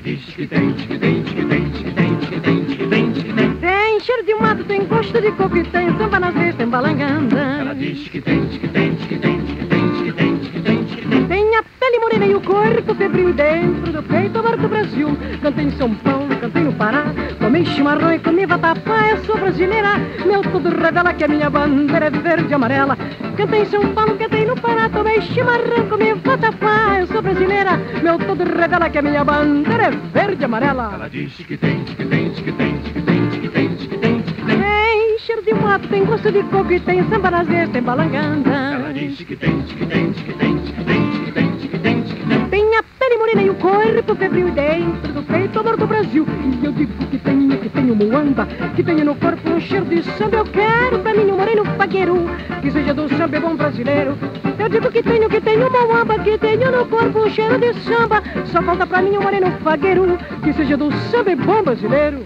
diz que tem, que tem, que tem, que tem, que tem, que tem, que tem. Tem cheiro de mato, tem gosto de coco e tem samba nas vistas, tem balanganda. Ela diz que tem, que tem, que tem, que tem, que tem, que tem, que tem. Tem a pele morena e o corpo febril dentro do peito amor do Brasil. Cantei em São Paulo, cantei no Pará, tomei chimarrão e comi vatapá. Eu sou brasileira, meu tudo revela que a minha bandeira é verde e amarela. Cantei em São Paulo, cantei no Pará, tomei chimarrão, comi vatapá. Eu sou brasileira, meu tudo revela que a minha bandeira é verde e amarela. Ela diz que tem, que tem, que tem, que tem, que tem, que tem, que tem. Tem cheiro de mato, tem gosto de coco e tem samba nas vistas, tem balanganda. Ela diz que tem, que tem, que tem, que tem, que tem, que tem, que tem. Tem a pele morena e o corpo febril dentro do peito amor do Brasil. E eu digo que tenho muamba, que tenho no corpo um cheiro de samba. Eu quero pra mim um moreno fagueiro, que seja do samba bom brasileiro. Eu digo que tenho muamba, que tenho no corpo um cheiro de samba. Só falta pra mim um moreno fagueiro, que seja do samba bom brasileiro.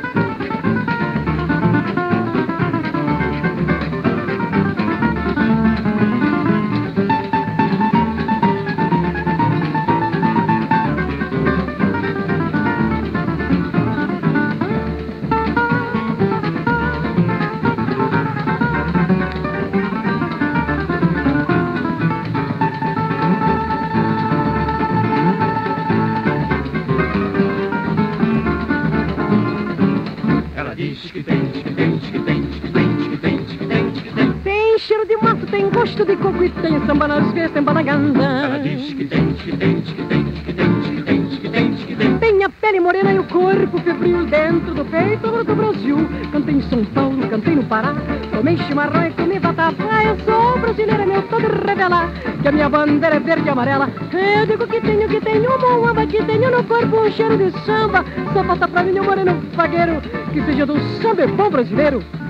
Diz que tem, que tem, que tem, que tem, que tem, que tem, que tem. Tem cheiro de mato, tem gosto de coco e tem samba nas vistas, tem balanganda. Ela diz que tem, que tem, que tem, que tem, que tem, que tem, que tem. Tem a pele morena e o corpo febril dentro do peito amor do Brasil. Cantei em São Paulo, cantei no Pará, tomei chimarrão e comi vatapá. Eu sou brasileira, meu todo revelar que a minha bandeira é verde e amarela. Eu digo que tenho muamba, que tenho no corpo um cheiro de samba. Só falta pra mim um moreno fagueiro, que seja do samba bom brasileiro.